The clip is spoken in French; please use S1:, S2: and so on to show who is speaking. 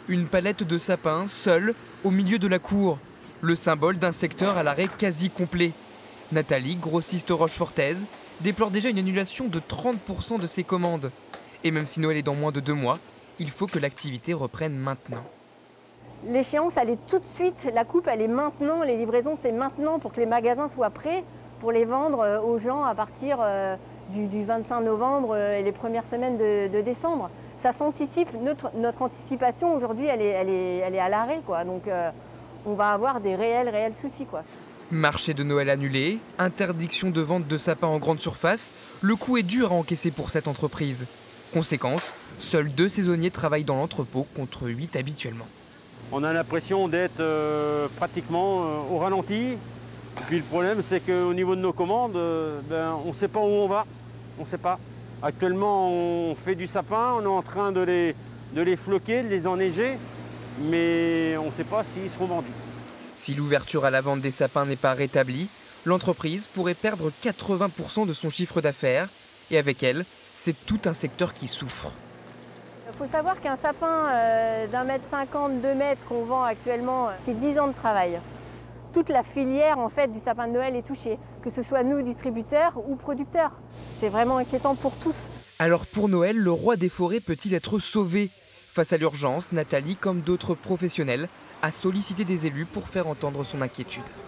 S1: Une palette de sapins, seule, au milieu de la cour. Le symbole d'un secteur à l'arrêt quasi complet. Nathalie, grossiste rochefortaise, déplore déjà une annulation de 30% de ses commandes. Et même si Noël est dans moins de 2 mois, il faut que l'activité reprenne maintenant.
S2: L'échéance, elle est tout de suite, la coupe, elle est maintenant, les livraisons, c'est maintenant pour que les magasins soient prêts pour les vendre aux gens à partir du 25 novembre et les premières semaines de décembre. Ça s'anticipe, notre anticipation aujourd'hui, elle est à l'arrêt, quoi. Donc on va avoir des réels soucis, quoi.
S1: Marché de Noël annulé, interdiction de vente de sapins en grande surface, le coût est dur à encaisser pour cette entreprise. Conséquence, seuls 2 saisonniers travaillent dans l'entrepôt contre 8 habituellement.
S3: On a l'impression d'être pratiquement au ralenti. Puis le problème, c'est qu'au niveau de nos commandes, on ne sait pas où on va. On ne sait pas. Actuellement, on fait du sapin, on est en train de les floquer, de les enneiger, mais on ne sait pas s'ils seront vendus.
S1: Si l'ouverture à la vente des sapins n'est pas rétablie, l'entreprise pourrait perdre 80% de son chiffre d'affaires. Et avec elle, c'est tout un secteur qui souffre.
S2: Il faut savoir qu'un sapin d'1,50 m, 2 mètres qu'on vend actuellement, c'est 10 ans de travail. Toute la filière en fait, du sapin de Noël est touchée, que ce soit nous, distributeurs ou producteurs. C'est vraiment inquiétant pour tous.
S1: Alors pour Noël, le roi des forêts peut-il être sauvé? Face à l'urgence, Nathalie, comme d'autres professionnels, a sollicité des élus pour faire entendre son inquiétude.